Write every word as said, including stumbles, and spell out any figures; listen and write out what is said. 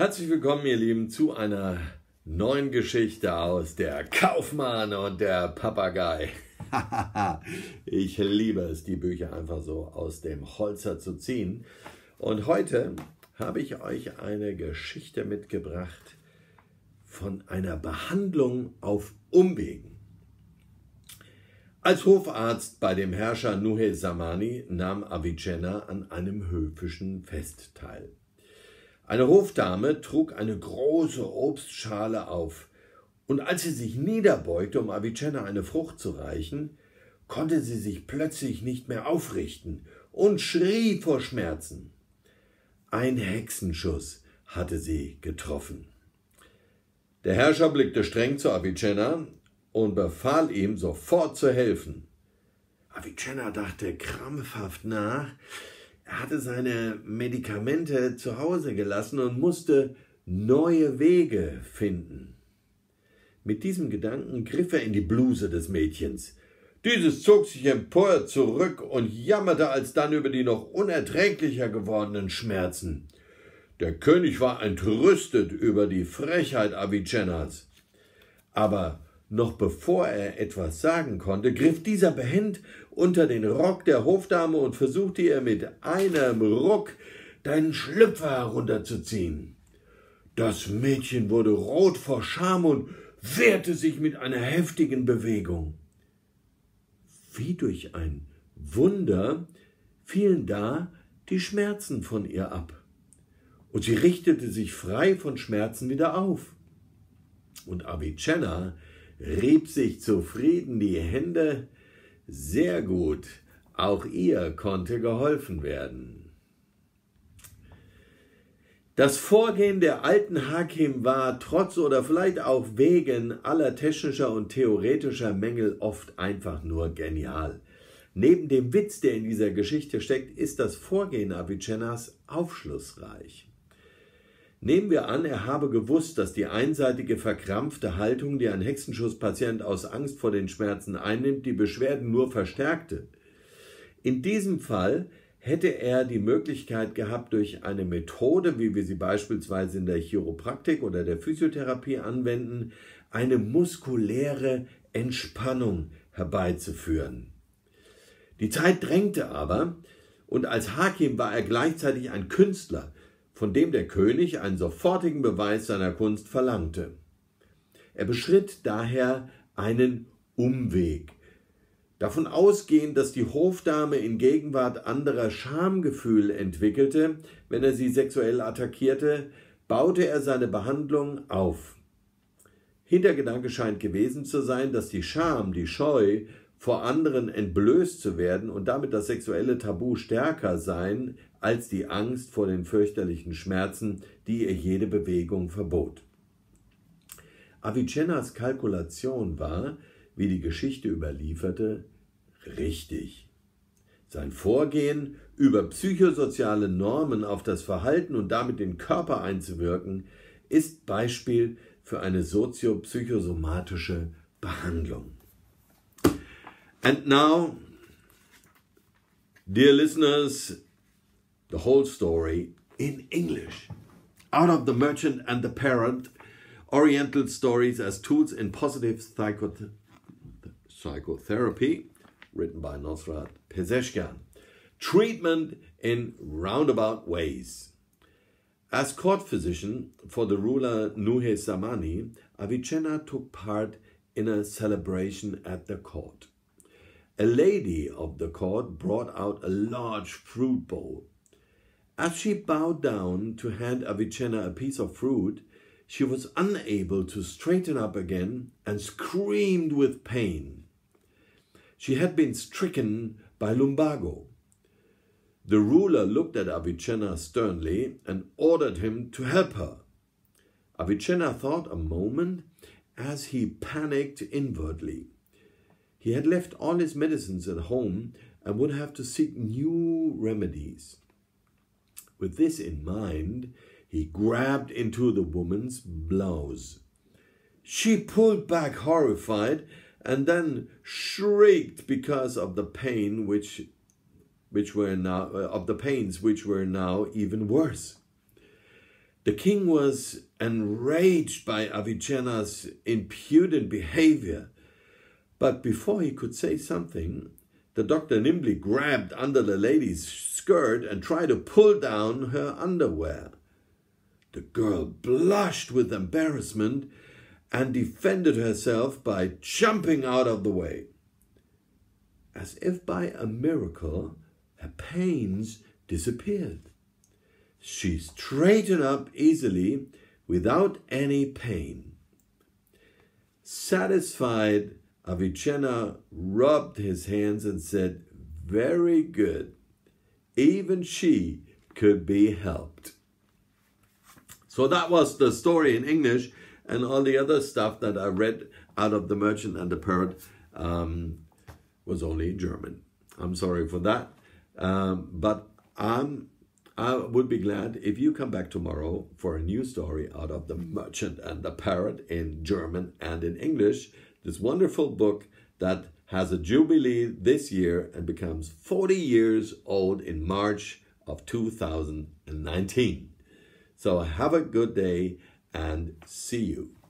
Herzlich willkommen, ihr Lieben, zu einer neuen Geschichte aus Der Kaufmann und der Papagei. Ich liebe es, die Bücher einfach so aus dem Holzer zu ziehen. Und heute habe ich euch eine Geschichte mitgebracht von einer Behandlung auf Umwegen. Als Hofarzt bei dem Herrscher Nuhe Samani nahm Avicenna an einem höfischen Fest teil. Eine Hofdame trug eine große Obstschale auf, und als sie sich niederbeugte, um Avicenna eine Frucht zu reichen, konnte sie sich plötzlich nicht mehr aufrichten und schrie vor Schmerzen. Ein Hexenschuss hatte sie getroffen. Der Herrscher blickte streng zu Avicenna und befahl ihm, sofort zu helfen. Avicenna dachte krampfhaft nach. Er hatte seine Medikamente zu Hause gelassen und musste neue Wege finden. Mit diesem Gedanken griff er in die Bluse des Mädchens. Dieses zog sich empört zurück und jammerte alsdann über die noch unerträglicher gewordenen Schmerzen. Der König war entrüstet über die Frechheit Avicennas. Aber noch bevor er etwas sagen konnte, griff dieser behend unter den Rock der Hofdame und versuchte ihr mit einem Ruck den Schlüpfer herunterzuziehen. Das Mädchen wurde rot vor Scham und wehrte sich mit einer heftigen Bewegung. Wie durch ein Wunder fielen da die Schmerzen von ihr ab, und sie richtete sich frei von Schmerzen wieder auf. Und Avicenna rieb sich zufrieden die Hände. Sehr gut, auch ihr konnte geholfen werden. Das Vorgehen der alten Hakim war trotz oder vielleicht auch wegen aller technischer und theoretischer Mängel oft einfach nur genial. Neben dem Witz, der in dieser Geschichte steckt, ist das Vorgehen Avicennas aufschlussreich. Nehmen wir an, er habe gewusst, dass die einseitige, verkrampfte Haltung, die ein Hexenschusspatient aus Angst vor den Schmerzen einnimmt, die Beschwerden nur verstärkte. In diesem Fall hätte er die Möglichkeit gehabt, durch eine Methode, wie wir sie beispielsweise in der Chiropraktik oder der Physiotherapie anwenden, eine muskuläre Entspannung herbeizuführen. Die Zeit drängte aber, und als Hakim war er gleichzeitig ein Künstler, von dem der König einen sofortigen Beweis seiner Kunst verlangte. Er beschritt daher einen Umweg. Davon ausgehend, dass die Hofdame in Gegenwart anderer Schamgefühl entwickelte, wenn er sie sexuell attackierte, baute er seine Behandlung auf. Hintergedanke scheint gewesen zu sein, dass die Scham, die Scheu, vor anderen entblößt zu werden und damit das sexuelle Tabu stärker sein als die Angst vor den fürchterlichen Schmerzen, die ihr jede Bewegung verbot. Avicennas Kalkulation war, wie die Geschichte überlieferte, richtig. Sein Vorgehen, über psychosoziale Normen auf das Verhalten und damit den Körper einzuwirken, ist Beispiel für eine soziopsychosomatische Behandlung. And now, dear listeners, the whole story in English. Out of The Merchant and the Parrot, Oriental Stories as Tools in Positive Psychoth Psychotherapy, written by Nosrat Pezeshkian. Treatment in Roundabout Ways. As court physician for the ruler Nuhe Samani, Avicenna took part in a celebration at the court. A lady of the court brought out a large fruit bowl. As she bowed down to hand Avicenna a piece of fruit, she was unable to straighten up again and screamed with pain. She had been stricken by lumbago. The ruler looked at Avicenna sternly and ordered him to help her. Avicenna thought a moment as he panicked inwardly. He had left all his medicines at home and would have to seek new remedies. With this in mind, he grabbed into the woman's blouse. She pulled back horrified and then shrieked because of the pain which, which were now uh, of the pains which were now even worse. The king was enraged by Avicenna's impudent behavior, but before he could say something, the doctor nimbly grabbed under the lady's skirt and tried to pull down her underwear. The girl blushed with embarrassment and defended herself by jumping out of the way. As if by a miracle, her pains disappeared. She straightened up easily without any pain. Satisfied, Avicenna rubbed his hands and said, "Very good. Even she could be helped." So that was the story in English, and all the other stuff that I read out of The Merchant and the Parrot um, was only in German. I'm sorry for that, um, but I'm I would be glad if you come back tomorrow for a new story out of The Merchant and the Parrot in German and in English. This wonderful book that has a jubilee this year and becomes forty years old in March of two thousand nineteen. So have a good day and see you.